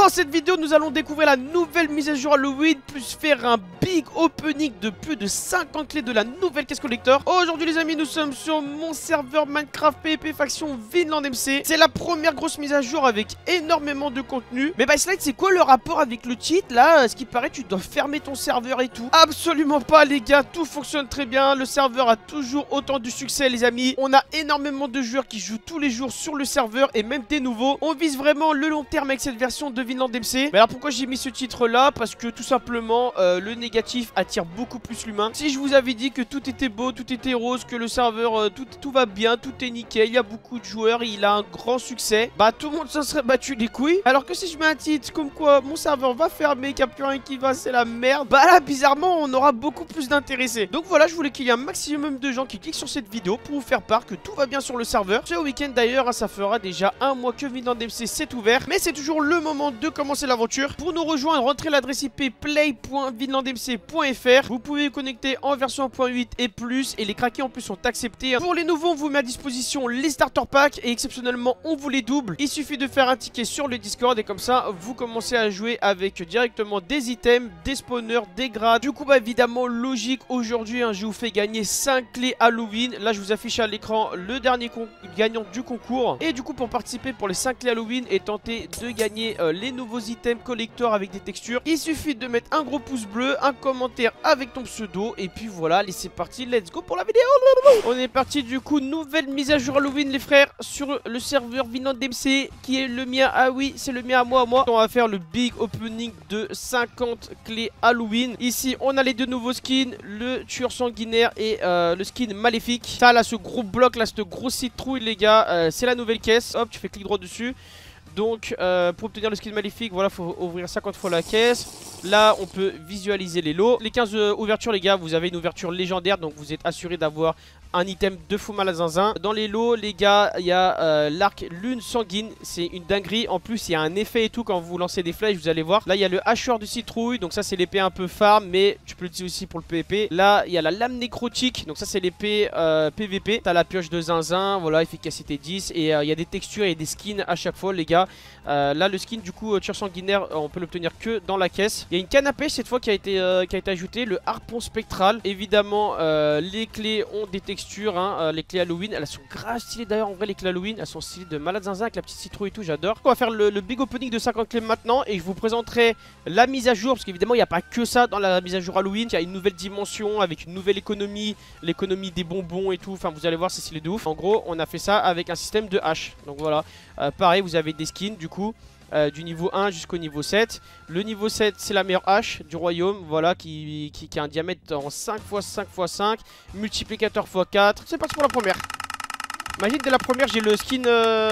Dans cette vidéo, nous allons découvrir la nouvelle mise à jour Halloween, plus faire un big opening de plus de 50 clés de la nouvelle caisse collector. Aujourd'hui les amis, nous sommes sur mon serveur Minecraft PvP faction Vinland MC. C'est la première grosse mise à jour avec énormément de contenu. Mais Slide, c'est quoi le rapport avec le cheat là? Ce qui paraît, tu dois fermer ton serveur et tout. Absolument pas les gars, tout fonctionne très bien. Le serveur a toujours autant de succès les amis. On a énormément de joueurs qui jouent tous les jours sur le serveur et même des nouveaux. On vise vraiment le long terme avec cette version de Vinland MC. Mais alors pourquoi j'ai mis ce titre là? Parce que tout simplement le négatif attire beaucoup plus l'humain. Si je vous avais dit que tout était beau, tout était rose, que le serveur tout va bien, tout est nickel, il y a beaucoup de joueurs, il a un grand succès, bah tout le monde s'en serait battu les couilles. Alors que si je mets un titre comme quoi mon serveur va fermer, qu'il n'y a plus rien qui va, c'est la merde, bah là bizarrement on aura beaucoup plus d'intéressés. Donc voilà, je voulais qu'il y ait un maximum de gens qui cliquent sur cette vidéo pour vous faire part que tout va bien sur le serveur. Ce week-end d'ailleurs, ça fera déjà un mois que Vinland MC s'est ouvert, mais c'est toujours le moment de commencer l'aventure. Pour nous rejoindre, rentrez l'adresse IP play.vinlandmc.fr. Vous pouvez vous connecter en version 1.8 et plus, et les craqués en plus sont acceptés. Pour les nouveaux, on vous met à disposition les starter packs et exceptionnellement on vous les double. Il suffit de faire un ticket sur le Discord et comme ça vous commencez à jouer avec directement des items, des spawners, des grades. Du coup bah évidemment logique, aujourd'hui je vous fais gagner 5 clés Halloween. Là je vous affiche à l'écran le dernier gagnant du concours. Et du coup pour participer pour les 5 clés Halloween et tenter de gagner les nouveaux items collector avec des textures, il suffit de mettre un gros pouce bleu, un commentaire avec ton pseudo et puis voilà, allez c'est parti, let's go pour la vidéo. On est parti du coup, nouvelle mise à jour Halloween les frères sur le serveur Vinland MC qui est le mien. Ah oui, c'est le mien à moi. On va faire le big opening de 50 clés Halloween. Ici on a les deux nouveaux skins, le tueur sanguinaire et le skin maléfique. Ça là, ce gros bloc là, cette grosse citrouille les gars, c'est la nouvelle caisse. Hop, tu fais clic droit dessus. Donc pour obtenir le skin maléfique, voilà, faut ouvrir 50 fois la caisse. Là on peut visualiser les lots. Les 15 ouvertures les gars, vous avez une ouverture légendaire, donc vous êtes assuré d'avoir un item de fou mal à zinzin. Dans les lots les gars, il y a l'arc lune sanguine, c'est une dinguerie. En plus il y a un effet et tout quand vous lancez des flèches, vous allez voir. Là il y a le hacheur de citrouille, donc ça c'est l'épée un peu farm, mais tu peux l'utiliser aussi pour le PvP. Là il y a la lame nécrotique, donc ça c'est l'épée PvP. T'as la pioche de zinzin, voilà, efficacité 10. Et il y a des textures et des skins à chaque fois les gars. Là le skin du coup tueur sanguinaire, on peut l'obtenir que dans la caisse. Il y a une canne à pêche cette fois qui a été ajoutée, le harpon spectral. Évidemment les clés ont des textures, les clés Halloween, elles sont grave stylées d'ailleurs. En vrai les clés Halloween elles sont stylées de malade zinzin avec la petite citrouille et tout, j'adore. On va faire le big opening de 50 clés maintenant et je vous présenterai la mise à jour, parce qu'évidemment il n'y a pas que ça dans la mise à jour Halloween. Il y a une nouvelle dimension avec une nouvelle économie, l'économie des bonbons et tout, enfin vous allez voir c'est stylé de ouf. En gros on a fait ça avec un système de hache, donc voilà. Pareil vous avez des skins du coup du niveau 1 jusqu'au niveau 7. Le niveau 7 c'est la meilleure hache du royaume, voilà, qui a un diamètre en 5x5x5, multiplicateur x4. C'est parti pour la première. Imagine dès la première j'ai le skin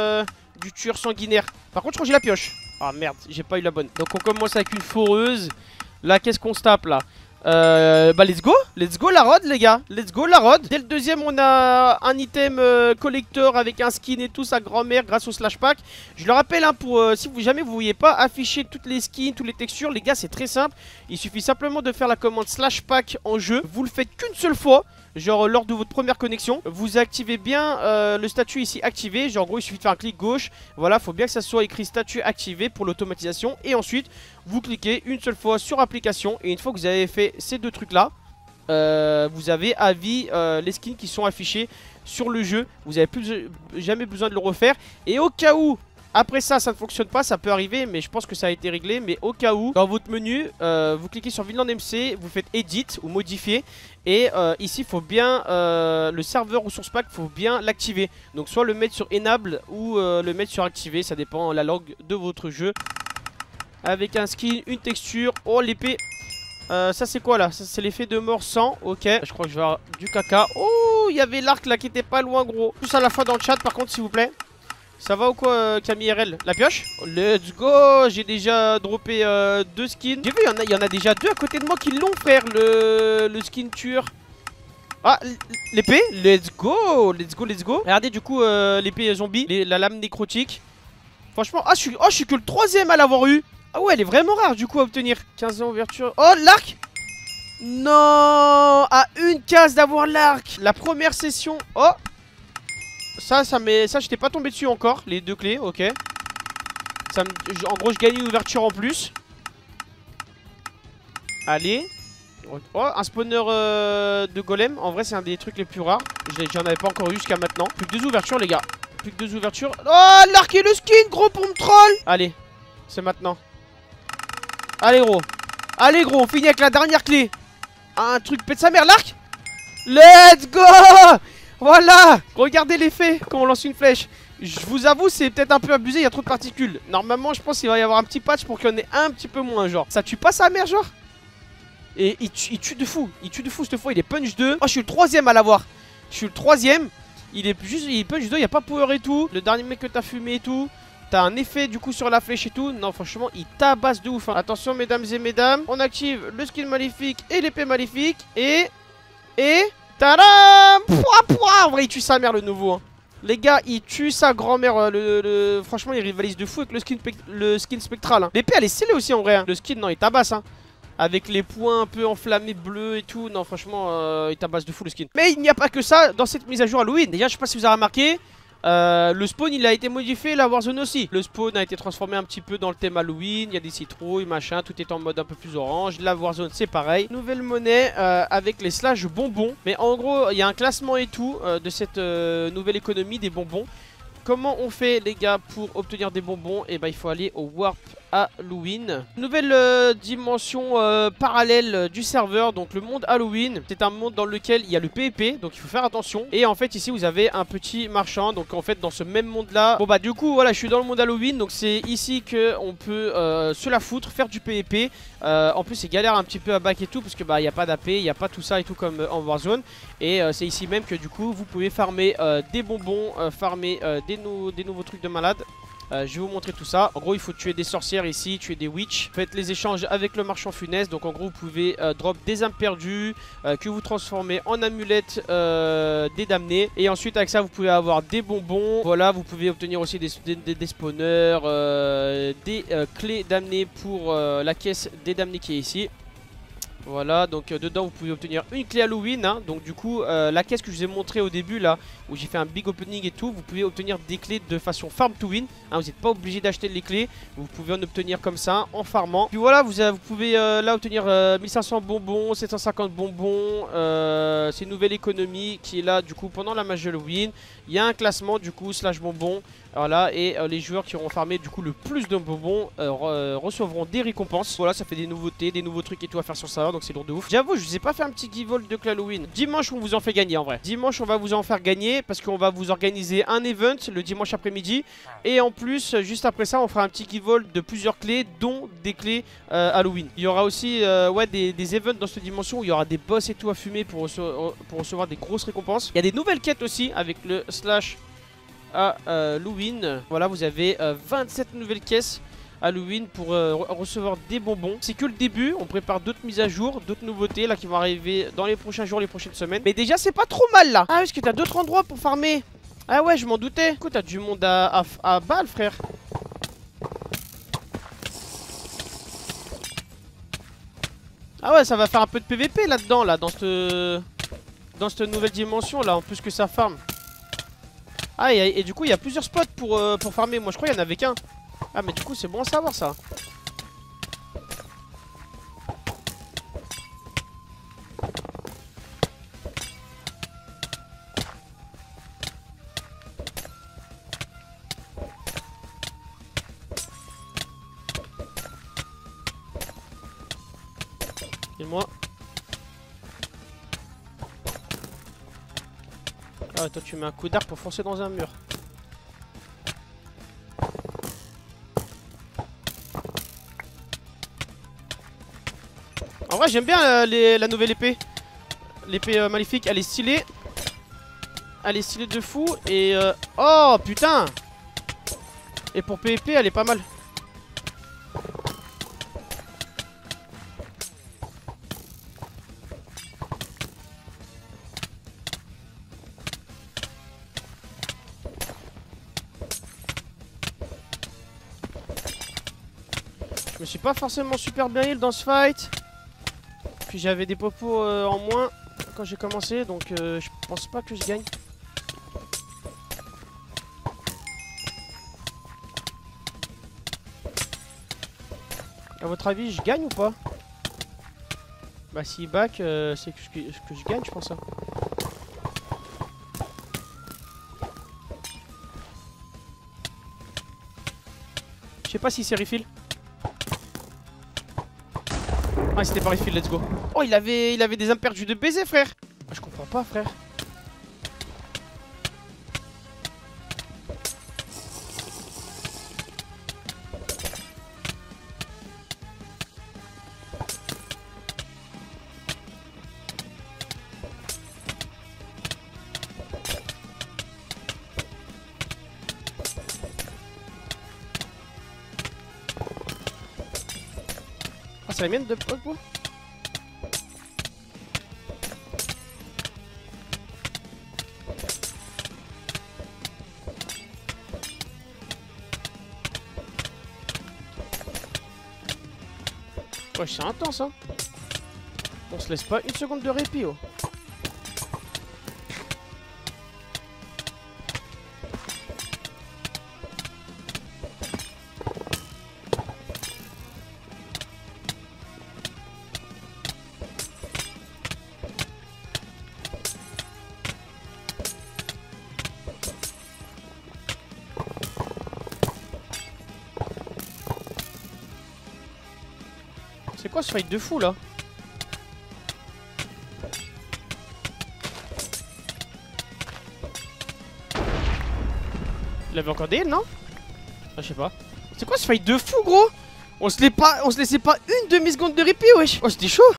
du tueur sanguinaire. Par contre je crois que j'ai la pioche. Ah merde, j'ai pas eu la bonne. Donc on commence avec une foreuse. Là qu'est-ce qu'on se tape là? Bah let's go la rod les gars, let's go la rod. Dès le deuxième on a un item collector avec un skin et tout, sa grand-mère grâce au slash pack. Je le rappelle pour si vous jamais vous voyez pas afficher toutes les skins, toutes les textures les gars, c'est très simple. Il suffit simplement de faire la commande slash pack en jeu. Vous le faites qu'une seule fois, genre lors de votre première connexion. Vous activez bien le statut ici activé. Genre en gros il suffit de faire un clic gauche. Voilà, faut bien que ça soit écrit statut activé pour l'automatisation. Et ensuite vous cliquez une seule fois sur application. Et une fois que vous avez fait ces deux trucs là, vous avez à vie les skins qui sont affichés sur le jeu. Vous n'avez plus jamais besoin de le refaire. Et au cas où après ça ne fonctionne pas, ça peut arriver, mais je pense que ça a été réglé. Mais au cas où, dans votre menu, vous cliquez sur Vinland MC, vous faites Edit ou Modifier. Et ici, il faut bien, le serveur ressource pack, il faut bien l'activer. Donc soit le mettre sur Enable ou le mettre sur Activer, ça dépend la langue de votre jeu. Avec un skin, une texture, oh l'épée. Ça c'est quoi là? Ça c'est l'effet de mort 100, ok. Je crois que je vais avoir du caca. Oh, il y avait l'arc là qui était pas loin gros. Tous à la fois dans le chat par contre s'il vous plaît. Ça va ou quoi Camille RL? La pioche? Let's go. J'ai déjà droppé 2 skins. J'ai vu il y en a déjà 2 à côté de moi qui l'ont frère. Le skin tueur. Ah l'épée. Let's go. Let's go. Regardez du coup l'épée zombie, la lame nécrotique. Franchement je suis que le 3ème à l'avoir eu. Ah ouais elle est vraiment rare du coup à obtenir. 15 ans ouverture. Oh l'arc. Non. À une case d'avoir l'arc. La première session. Oh. Ça j'étais pas tombé dessus encore. Les 2 clés, ok. En gros, je gagne une ouverture en plus. Allez. Oh, un spawner de golem. En vrai, c'est un des trucs les plus rares. J'en avais pas encore eu jusqu'à maintenant. Plus que 2 ouvertures, les gars. Plus que 2 ouvertures. Oh, l'arc et le skin, gros pompe troll. Allez, c'est maintenant. Allez, gros. Allez, gros, on finit avec la dernière clé. Un truc pète sa mère, l'arc. Let's go. Voilà. Regardez l'effet quand on lance une flèche. Je vous avoue, c'est peut-être un peu abusé, il y a trop de particules. Normalement, je pense qu'il va y avoir un petit patch pour qu'il y en ait un petit peu moins, genre. Ça tue pas sa mère, genre. Et il tue de fou. Il tue de fou cette fois. Il est punch 2. Oh, je suis le 3ème à l'avoir. Je suis le 3ème. Il est punch 2. Il n'y a pas power et tout. Le dernier mec que t'as fumé et tout. T'as un effet du coup sur la flèche et tout. Non, franchement, il tabasse de ouf. Hein. Attention, mesdames et mesdames. On active le skin maléfique et l'épée maléfique. Et. Tadam! Pouah. En vrai, il tue sa mère, le nouveau. Hein. Les gars, il tue sa grand-mère. Franchement, il rivalise de fou avec le skin spectral. Hein. L'épée, elle est scellée aussi en vrai. Hein. Le skin, non, il tabasse. Hein. Avec les points un peu enflammés bleus et tout. Non, franchement, il tabasse de fou le skin. Mais il n'y a pas que ça dans cette mise à jour Halloween. Déjà, je sais pas si vous avez remarqué. Le spawn il a été modifié, la Warzone aussi. Le spawn a été transformé un petit peu dans le thème Halloween. Il y a des citrouilles, machin, tout est en mode un peu plus orange. La Warzone c'est pareil. Nouvelle monnaie avec les slash bonbons. Mais en gros il y a un classement et tout de cette nouvelle économie des bonbons. Comment on fait les gars pour obtenir des bonbons? Et bah il faut aller au Warp Halloween. Nouvelle dimension parallèle du serveur, donc le monde Halloween. C'est un monde dans lequel il y a le PvP, donc il faut faire attention. Et en fait ici vous avez un petit marchand, donc en fait dans ce même monde là. Bon bah du coup voilà, je suis dans le monde Halloween, donc c'est ici que on peut se la foutre, faire du PvP. En plus c'est galère un petit peu à back et tout, parce que bah il n'y a pas d'AP, il n'y a pas tout ça et tout comme en Warzone. Et c'est ici même que du coup vous pouvez farmer des bonbons, farmer des nouveaux trucs de malade. Je vais vous montrer tout ça. En gros il faut tuer des sorcières ici, tuer des witch. Faites les échanges avec le marchand funeste. Donc en gros vous pouvez drop des âmes perdues que vous transformez en amulettes des damnés. Et ensuite avec ça vous pouvez avoir des bonbons. Voilà, vous pouvez obtenir aussi des spawners, des clés damnées pour la caisse des damnés qui est ici. Voilà, donc dedans vous pouvez obtenir une clé Halloween. Hein. Donc du coup la caisse que je vous ai montré au début là, où j'ai fait un big opening et tout, vous pouvez obtenir des clés de façon farm to win. Hein, vous n'êtes pas obligé d'acheter les clés, vous pouvez en obtenir comme ça en farmant. Puis voilà, vous pouvez là obtenir 1500 bonbons, 750 bonbons. C'est une nouvelle économie qui est là du coup pendant la magie Halloween. Il y a un classement du coup slash bonbons. Voilà, et les joueurs qui auront farmé du coup le plus de bonbons recevront des récompenses. Voilà, ça fait des nouveautés, des nouveaux trucs et tout à faire sur ça, donc c'est lourd de ouf. J'avoue, je vous ai pas fait un petit give-all de Halloween. Dimanche, on vous en fait gagner en vrai. Dimanche, on va vous en faire gagner parce qu'on va vous organiser un event le dimanche après-midi. Et en plus, juste après ça, on fera un petit give-all de plusieurs clés, dont des clés Halloween. Il y aura aussi ouais, des events dans cette dimension où il y aura des boss et tout à fumer pour recevoir des grosses récompenses. Il y a des nouvelles quêtes aussi avec le slash Halloween. Voilà, vous avez 27 nouvelles caisses Halloween pour recevoir des bonbons. C'est que le début, on prépare d'autres mises à jour, d'autres nouveautés là qui vont arriver dans les prochains jours, les prochaines semaines. Mais déjà c'est pas trop mal là. Ah parce que t'as d'autres endroits pour farmer. Ah ouais, je m'en doutais. Écoute, t'as du monde à balle frère. Ah ouais, ça va faire un peu de PVP là-dedans là, dans cette nouvelle dimension là, en plus que ça farm. Ah et du coup il y a plusieurs spots pour farmer. Moi je crois qu'il n'y en avait qu'un. Ah mais du coup c'est bon à savoir ça. Et moi. Ah toi tu mets un coup d'arc pour foncer dans un mur. En vrai j'aime bien la nouvelle épée. L'épée maléfique, elle est stylée. Elle est stylée de fou. Et oh putain. Et pour PvP elle est pas mal. Je me suis pas forcément super bien heal dans ce fight. Puis j'avais des popos en moins quand j'ai commencé, donc je pense pas que je gagne. À votre avis, je gagne ou pas? Bah si back, c'est que je gagne, je pense. Hein. Je sais pas si c'est refill. Ah, c'était pas refill, let's go. Oh, il avait des âmes perdues de baiser, frère. Ah, je comprends pas, frère. Ah, c'est la mienne de Pogba. Ouais, c'est intense, hein. On se laisse pas une seconde de répit, oh. C'est quoi ce fight de fou là? Il avait encore des heals, non? Ah, je sais pas. C'est quoi ce fight de fou, gros? On se laissait pas une demi-seconde de répit, wesh. Oh, c'était chaud.